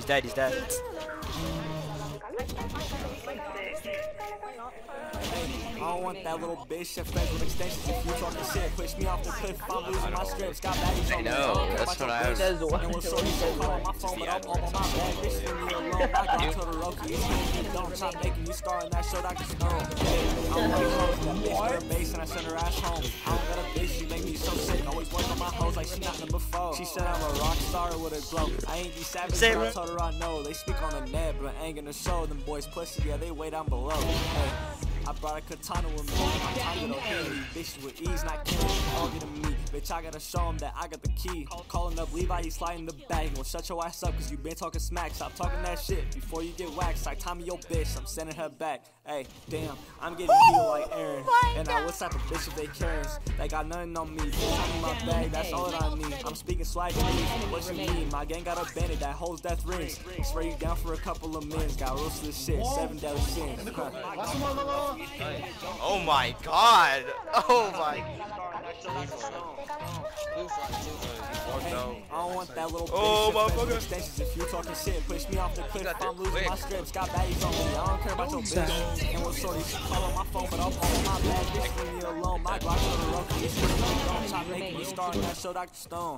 He's dead, he's dead. I don't want that little bitch that friends with extensions. If you talking shit, push me off the cliff. If I'm losing my scripts, got baddies on me. No, that's what I was. And what's shorty so call on my phone, but I'm all on my bag. Bitch, leave me alone. I got Todoroki. It's me, don't try making you star in that show, Dr. Stone. I'm really close to that bitch with her bass, and I send her ass home. I don't got a bitch, she make me so sick. Always work on my hoes like she not number 4. She said I'm a rock star with a glow. I ain't these savage, but I told her I know. They speak on the net, but I ain't gonna show them boys pussy. Yeah, they way down below. Hey. I brought a katana with me. I'm tired of hitting these bitches with ease, not killing them, all getting me. Bitch, I gotta show him that I got the key. Calling up Levi, he's sliding the bag. Well, shut your ass up, cause you been talking smack. Stop talking that shit before you get waxed. Like Tommy, your bitch, I'm sending her back. Hey, damn, I'm getting heated like Aaron. And now what type of bitches they Karens? They got nothing on me. Bitch, I'm in my bag, that's all that I need. I'm speaking swag to me. What you mean? My gang got a bandit that holds death rings. Spray you down for a couple of minutes. Got roasted this shit, 7 deadly sins. Oh my god! Oh my. I don't want that little motherfucker. Extensions. If you talking shit, push me off the cliff. If I'm losing my scripts, got baddies on me. I don't care about your bitch. And what shorty, she call on my phone, but I'm on my bag. Bitch, leave me alone. My Glock to the Rocky. It's just don't try making me star in that show, Dr. Stone.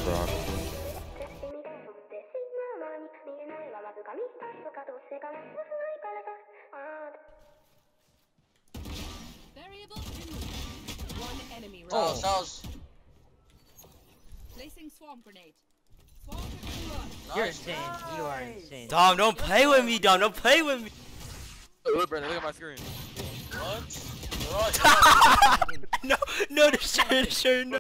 Variable 2. One enemy. Oh, cells. Placing swarm grenade. Swarm grenade. You're insane. You are insane. Dom, don't play with me, Dom. Don't play with me. Look, Brandon, look at my screen. What? No, no, the shirt, no.